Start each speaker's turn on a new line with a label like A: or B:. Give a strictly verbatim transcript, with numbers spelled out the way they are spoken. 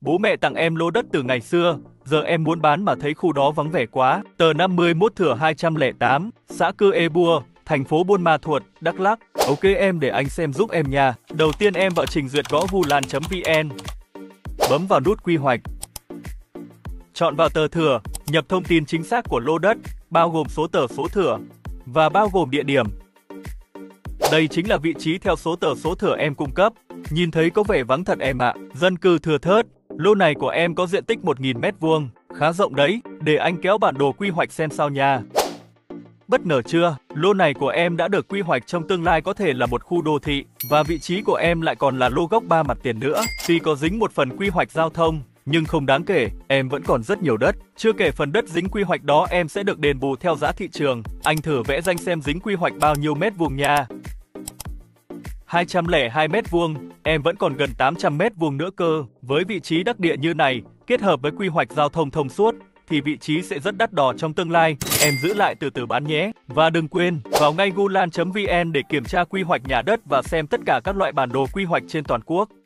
A: Bố mẹ tặng em lô đất từ ngày xưa, giờ em muốn bán mà thấy khu đó vắng vẻ quá. Tờ năm mươi mốt thửa hai trăm lẻ tám, xã Cư Ê Bua, thành phố Buôn Ma Thuột, Đắk Lắk. Ok em, để anh xem giúp em nha. Đầu tiên em vào trình duyệt gõ vulan chấm vn. Bấm vào nút quy hoạch. Chọn vào tờ thửa, nhập thông tin chính xác của lô đất, bao gồm số tờ số thửa và bao gồm địa điểm. Đây chính là vị trí theo số tờ số thửa em cung cấp. Nhìn thấy có vẻ vắng thật em ạ. Dân cư thưa thớt. Lô này của em có diện tích một nghìn mét vuông, khá rộng đấy. Để anh kéo bản đồ quy hoạch xem sao nha. Bất ngờ chưa? Lô này của em đã được quy hoạch trong tương lai có thể là một khu đô thị, và vị trí của em lại còn là lô gốc ba mặt tiền nữa. Tuy có dính một phần quy hoạch giao thông, nhưng không đáng kể, em vẫn còn rất nhiều đất. Chưa kể phần đất dính quy hoạch đó em sẽ được đền bù theo giá thị trường. Anh thử vẽ danh xem dính quy hoạch bao nhiêu mét vuông nha. hai trăm lẻ hai mét vuông, em vẫn còn gần tám trăm mét vuông nữa cơ. Với vị trí đắc địa như này, kết hợp với quy hoạch giao thông thông suốt, thì vị trí sẽ rất đắt đỏ trong tương lai. Em giữ lại từ từ bán nhé. Và đừng quên, vào ngay vulan chấm vn để kiểm tra quy hoạch nhà đất và xem tất cả các loại bản đồ quy hoạch trên toàn quốc.